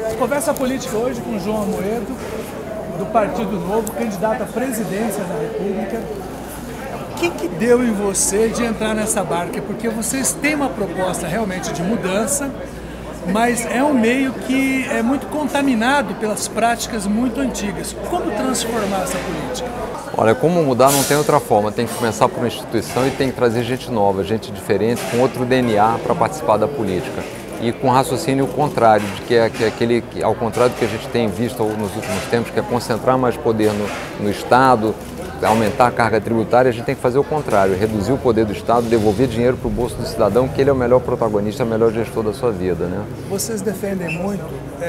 Conversa política hoje com João Amoedo, do Partido Novo, candidato à presidência da República. O que deu em você de entrar nessa barca? Porque vocês têm uma proposta realmente de mudança, mas é um meio que é muito contaminado pelas práticas muito antigas. Como transformar essa política? Olha, como mudar não tem outra forma, tem que começar por uma instituição e tem que trazer gente nova, gente diferente, com outro DNA para participar da política. E com raciocínio contrário, ao contrário do que a gente tem visto nos últimos tempos, que é concentrar mais poder no Estado, aumentar a carga tributária, a gente tem que fazer o contrário, reduzir o poder do Estado, devolver dinheiro para o bolso do cidadão, que ele é o melhor protagonista, o melhor gestor da sua vida, né? Vocês defendem muito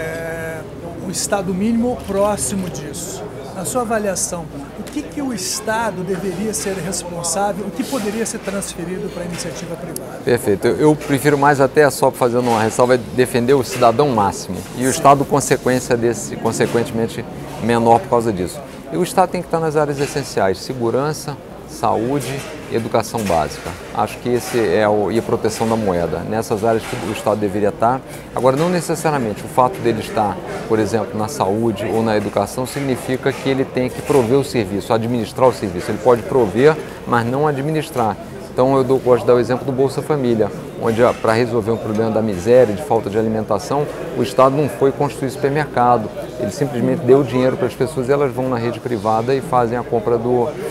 o Estado mínimo próximo disso. Na sua avaliação, o que o Estado deveria ser responsável, o que poderia ser transferido para a iniciativa privada? Perfeito. Eu prefiro mais até, só fazendo uma ressalva, defender o cidadão máximo e o Estado consequentemente menor por causa disso. E o Estado tem que estar nas áreas essenciais, segurança, saúde e educação básica. Acho que esse e a proteção da moeda. Nessas áreas que o Estado deveria estar. Agora, não necessariamente o fato dele estar, por exemplo, na saúde ou na educação significa que ele tem que prover o serviço, administrar o serviço. Ele pode prover, mas não administrar. Então, eu gosto de dar o exemplo do Bolsa Família, onde para resolver um problema da miséria, de falta de alimentação, o Estado não foi construir supermercado. Ele simplesmente deu dinheiro para as pessoas e elas vão na rede privada e fazem a compra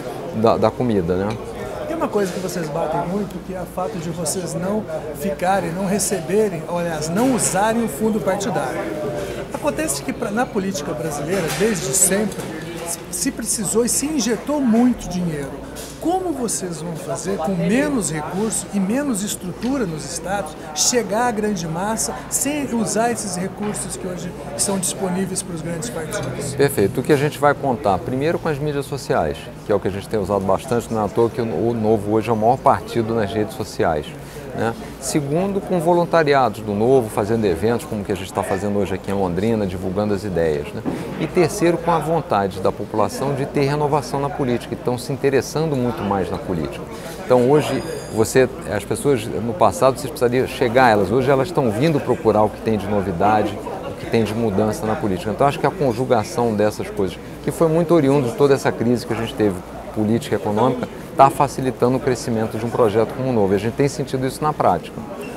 da comida, né? Tem uma coisa que vocês batem muito, que é o fato de vocês não ficarem, não receberem, aliás, não usarem o fundo partidário. Acontece que na política brasileira, desde sempre, se precisou e se injetou muito dinheiro. Como vocês vão fazer, com menos recursos e menos estrutura nos estados, chegar à grande massa sem usar esses recursos que hoje são disponíveis para os grandes partidos? Perfeito. O que a gente vai contar? Primeiro com as mídias sociais, que é o que a gente tem usado bastante, não é à toa que o Novo hoje é o maior partido nas redes sociais, né? Segundo, com voluntariados do Novo, fazendo eventos como o que a gente está fazendo hoje aqui em Londrina, divulgando as ideias, né? E terceiro, com a vontade da população de ter renovação na política, que estão se interessando muito mais na política. Então hoje, as pessoas no passado, vocês precisariam chegar a elas, hoje elas estão vindo procurar o que tem de novidade, o que tem de mudança na política. Então acho que a conjugação dessas coisas, que foi muito oriundo de toda essa crise que a gente teve, política e econômica, está facilitando o crescimento de um projeto como o Novo. A gente tem sentido isso na prática.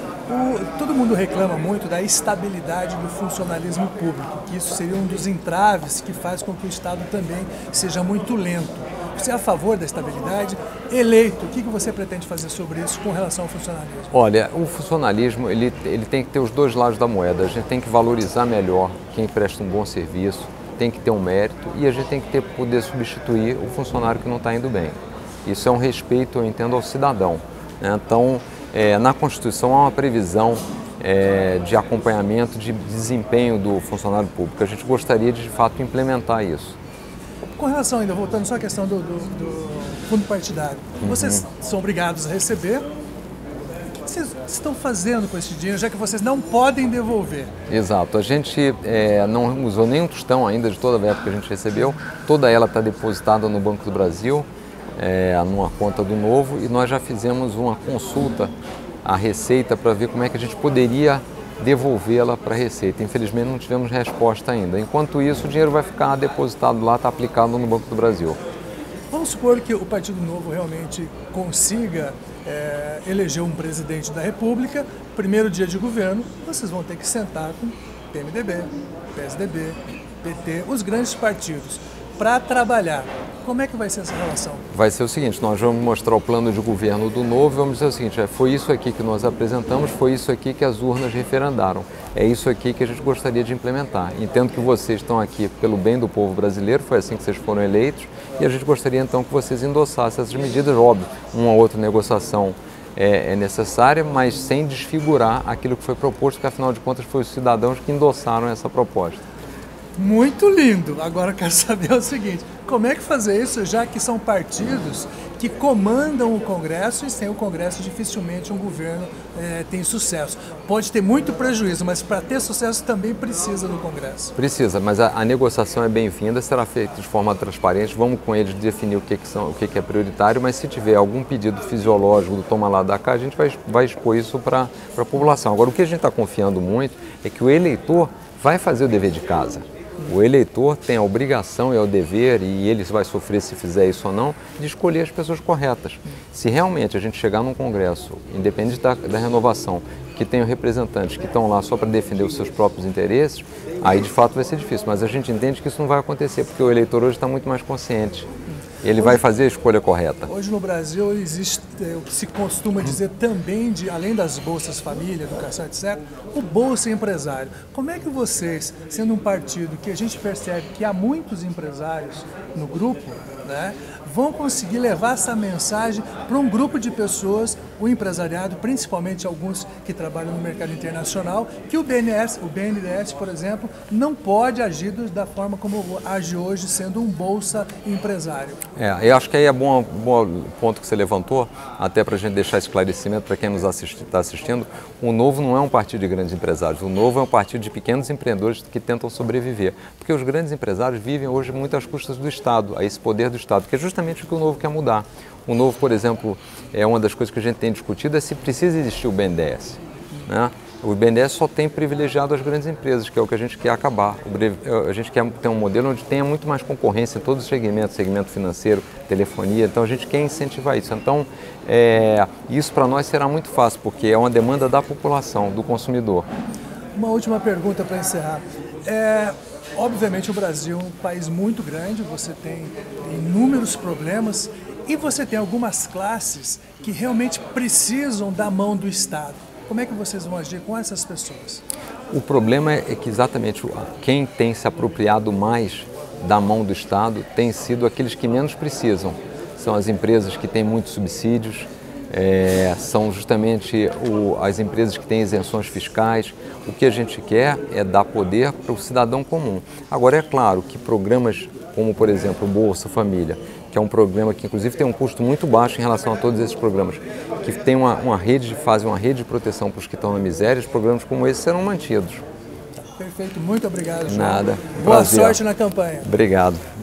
Todo mundo reclama muito da estabilidade do funcionalismo público, que isso seria um dos entraves que faz com que o Estado também seja muito lento. Você é a favor da estabilidade? Eleito, o que você pretende fazer sobre isso com relação ao funcionalismo? Olha, o funcionalismo ele tem que ter os dois lados da moeda. A gente tem que valorizar melhor quem presta um bom serviço, tem que ter um mérito e a gente tem que poder substituir o funcionário que não está indo bem. Isso é um respeito, eu entendo, ao cidadão, né? Então, na Constituição há uma previsão de acompanhamento, de desempenho do funcionário público. A gente gostaria de fato, implementar isso. Com relação ainda, voltando só à questão do fundo partidário, vocês são obrigados a receber. O que vocês estão fazendo com esse dinheiro, já que vocês não podem devolver? Exato. A gente não usou nem um tostão ainda de toda a verba que a gente recebeu. Toda ela está depositada no Banco do Brasil, numa conta do Novo, e nós já fizemos uma consulta à Receita para ver como é que a gente poderia devolvê-la para a Receita. Infelizmente não tivemos resposta ainda. Enquanto isso, o dinheiro vai ficar depositado lá, está aplicado no Banco do Brasil. Vamos supor que o Partido Novo realmente consiga eleger um presidente da República, primeiro dia de governo, vocês vão ter que sentar com PMDB, PSDB, PT, os grandes partidos, para trabalhar. Como é que vai ser essa relação? Vai ser o seguinte, nós vamos mostrar o plano de governo do Novo e vamos dizer o seguinte, foi isso aqui que nós apresentamos, foi isso aqui que as urnas referendaram, é isso aqui que a gente gostaria de implementar. Entendo que vocês estão aqui pelo bem do povo brasileiro, foi assim que vocês foram eleitos, e a gente gostaria então que vocês endossassem essas medidas, óbvio, uma ou outra negociação é necessária, mas sem desfigurar aquilo que foi proposto, porque afinal de contas foi os cidadãos que endossaram essa proposta. Muito lindo. Agora eu quero saber o seguinte, como é que fazer isso, já que são partidos que comandam o Congresso, e sem o Congresso dificilmente um governo tem sucesso. Pode ter muito prejuízo, mas para ter sucesso também precisa do Congresso. Precisa, mas a negociação é bem-vinda, será feita de forma transparente, vamos com eles definir o que é prioritário, mas se tiver algum pedido fisiológico do toma lá da cá, a gente vai expor isso para a população. Agora, o que a gente está confiando muito é que o eleitor vai fazer o dever de casa. O eleitor tem a obrigação e o dever, e ele vai sofrer se fizer isso ou não, de escolher as pessoas corretas. Se realmente a gente chegar num Congresso, independente da renovação, que tenham representantes que estão lá só para defender os seus próprios interesses, aí de fato vai ser difícil. Mas a gente entende que isso não vai acontecer, porque o eleitor hoje está muito mais consciente. Ele vai fazer a escolha correta. Hoje no Brasil existe o que se costuma dizer também, além das bolsas família, educação, etc., o Bolsa Empresário. Como é que vocês, sendo um partido que a gente percebe que há muitos empresários no grupo, né, vão conseguir levar essa mensagem para um grupo de pessoas, o empresariado, principalmente alguns que trabalham no mercado internacional, que o BNDES, por exemplo, não pode agir da forma como age hoje, sendo um bolsa empresário? Eu acho que aí é bom ponto que você levantou, até para a gente deixar esclarecimento para quem nos está assistindo. O Novo não é um partido de grandes empresários, o Novo é um partido de pequenos empreendedores que tentam sobreviver, porque os grandes empresários vivem hoje muito às custas do Estado, a esse poder do Estado, que é justamente o que o Novo quer mudar. O Novo, por exemplo, é uma das coisas que a gente tem discutido, é se precisa existir o BNDES, né? O BNDES só tem privilegiado as grandes empresas, que é o que a gente quer acabar. A gente quer ter um modelo onde tenha muito mais concorrência em todos os segmentos, segmento financeiro, telefonia, então a gente quer incentivar isso. Então, isso para nós será muito fácil, porque é uma demanda da população, do consumidor. Uma última pergunta para encerrar. Obviamente o Brasil é um país muito grande, você tem inúmeros problemas e você tem algumas classes que realmente precisam da mão do Estado. Como é que vocês vão agir com essas pessoas? O problema é que exatamente quem tem se apropriado mais da mão do Estado tem sido aqueles que menos precisam. São as empresas que têm muitos subsídios, são justamente as empresas que têm isenções fiscais. O que a gente quer é dar poder para o cidadão comum. Agora, é claro que programas como, por exemplo, o Bolsa Família, que é um programa que inclusive tem um custo muito baixo em relação a todos esses programas, que tem fazem uma rede de proteção para os que estão na miséria, os programas como esse serão mantidos. Perfeito, muito obrigado, João. Nada. Boa sorte na campanha. Obrigado.